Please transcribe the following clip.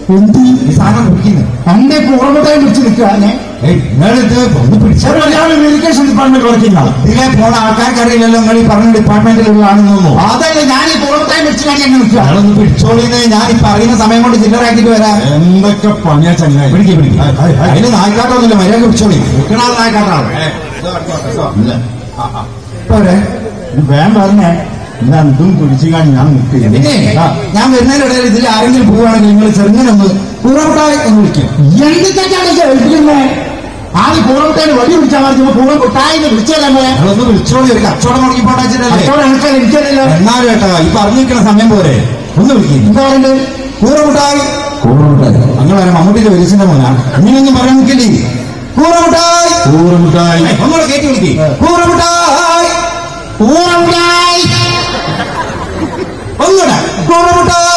എന്ത് ഈ സാധനം കുടിക്കുന്നത് എന്റെ പൂർണ്ണത്തായി പിടിച്ച് നിൽക്കുകയാണ്. നിങ്ങളിത് ഒന്ന് പിടിച്ചാൽ ഇറിഗേഷൻ ഡിപ്പാർട്ട്മെന്റ് വർക്കിംഗാണ്. ഇതിലെ പോണ ആൾക്കാർക്ക് അറിയില്ലല്ലോ നിങ്ങൾ ഈ പറഞ്ഞ ഡിപ്പാർട്ട്മെന്റിലുള്ളതാണെന്ന് തോന്നുന്നു. അതല്ല ഞാൻ ഈ പൂർണ്ണത്തായി പിടിച്ചിട്ടാണ് ഞാൻ നിൽക്കുക. നിങ്ങളൊന്ന് പിടിച്ചോളിന്ന് ഞാൻ ഈ പറയുന്ന സമയം കൊണ്ട് ചില്ലറാക്കിട്ട് വരാം. എന്തൊക്കെ പണിയാ ചങ്ങായി. പിടിക്കും അതിന് നായ്ക്കാട്ടൊന്നുമില്ല, മര്യാദ പിടിച്ചോളി. നിൽക്കണത് നായ്ക്കാട്ടാണ്. പോരെ വേം പറഞ്ഞേ ഇതും പിടിച്ചാണ് ഞാൻ നിൽക്കുക. പിന്നെ ഞാൻ വരുന്നതിനിടയിൽ ഇതിൽ ആരെങ്കിലും പോവുകയാണെങ്കിൽ നിങ്ങൾ ചെറുങ്ങനൊന്ന് പൂർണ്ണത്തായി എന്ന് വിളിക്കും. എന്തൊക്കെയാണ് കേൾപ്പിക്കുന്നേ? ആദ്യം പൂർണ്ണത്തേന് വടി പിടിച്ചാൽ മറിച്ചപ്പോ പൂർണ്ണം കൊട്ടായിന്ന് വിളിച്ചല്ലേ? നിങ്ങളൊന്ന് വിളിച്ചോളി. ഒരു കച്ചവടം മുടങ്ങിപ്പോണ്ടല്ലേ എനിക്കല്ലോ. എന്നാലും കേട്ടോ ഈ പറഞ്ഞിരിക്കുന്ന സമയം പോരെ ഒന്ന് വിളിക്കും. എന്താ പറയുന്നത്? കൂറമുട്ടായി അങ്ങനെ വരാം. മമ്മൂട്ടിന്റെ വലിച്ചിന്റെ മോനാ. ഇങ്ങനെയൊന്നും പറയാൻ നിൽക്കില്ലേ? കൂറമുട്ടായി ഒന്നുകൂടെ കയറ്റി വിളിക്കേ. കൂറമുട്ടായി ഒന്നുകൂടെ കൂറമുട്ടായി